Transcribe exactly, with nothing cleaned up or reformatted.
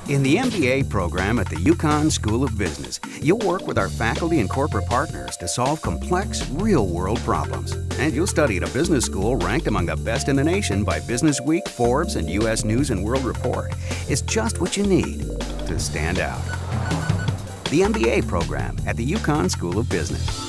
In the M B A program at the UConn School of Business, you'll work with our faculty and corporate partners to solve complex, real-world problems. And you'll study at a business school ranked among the best in the nation by Businessweek, Forbes, and U S News and World Report. It's just what you need to stand out. The M B A program at the UConn School of Business.